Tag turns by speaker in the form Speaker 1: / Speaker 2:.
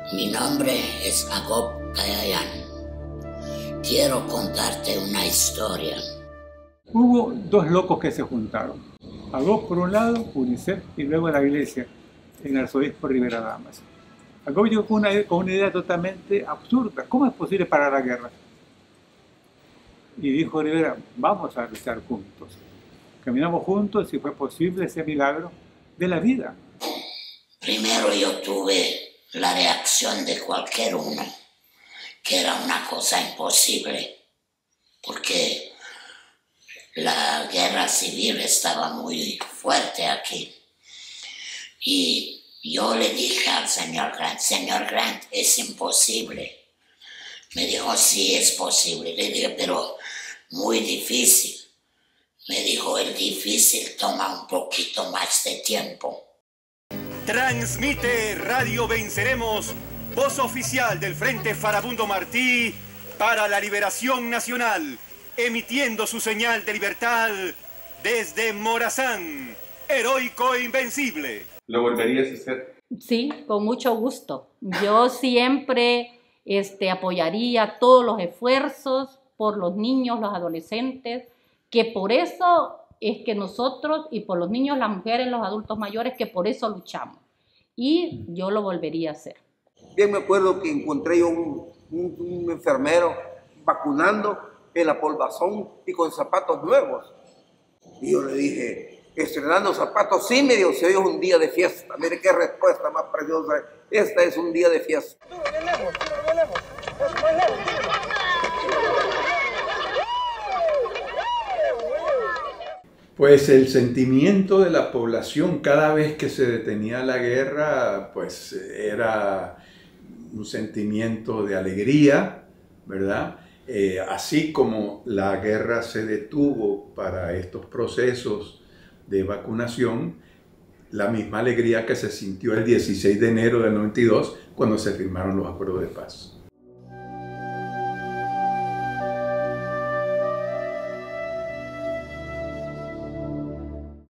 Speaker 1: Mi nombre es Jacob Cayayán. Quiero contarte una historia.
Speaker 2: Hubo dos locos que se juntaron. Jacob por un lado, UNICEF y luego la iglesia, en el arzobispo Rivera Damas. Jacob llegó con una idea totalmente absurda. ¿Cómo es posible parar la guerra? Y dijo Rivera, vamos a luchar juntos. Caminamos juntos y fue posible ese milagro de la vida.
Speaker 1: Primero yo tuve la reacción de cualquier uno, que era una cosa imposible, porque la guerra civil estaba muy fuerte aquí. Y yo le dije al señor Grant, es imposible. Me dijo, sí, es posible. Le dije, pero muy difícil. Me dijo, el difícil toma un poquito más de tiempo.
Speaker 3: Transmite Radio Venceremos, voz oficial del Frente Farabundo Martí para la Liberación Nacional, emitiendo su señal de libertad desde Morazán, heroico e invencible.
Speaker 4: ¿Lo volverías a hacer?
Speaker 5: Sí, con mucho gusto. Yo siempre apoyaría todos los esfuerzos por los niños, los adolescentes, que por eso es que nosotros, y por los niños, las mujeres, los adultos mayores, que por eso luchamos. Y yo lo volvería a hacer.
Speaker 6: Bien me acuerdo que encontré un enfermero vacunando en la Polvazón y con zapatos nuevos. Y yo le dije, estrenando zapatos, sí, me dijo, si hoy es un día de fiesta. Mire qué respuesta más preciosa. Esta es un día de fiesta.
Speaker 7: Pues el sentimiento de la población cada vez que se detenía la guerra, pues era un sentimiento de alegría, ¿verdad? Así como la guerra se detuvo para estos procesos de vacunación, la misma alegría que se sintió el 16 de enero del 92 cuando se firmaron los acuerdos de paz.